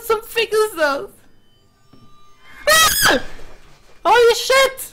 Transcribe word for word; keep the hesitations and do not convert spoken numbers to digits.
Wat een fik is dat? Ah! Holy shit!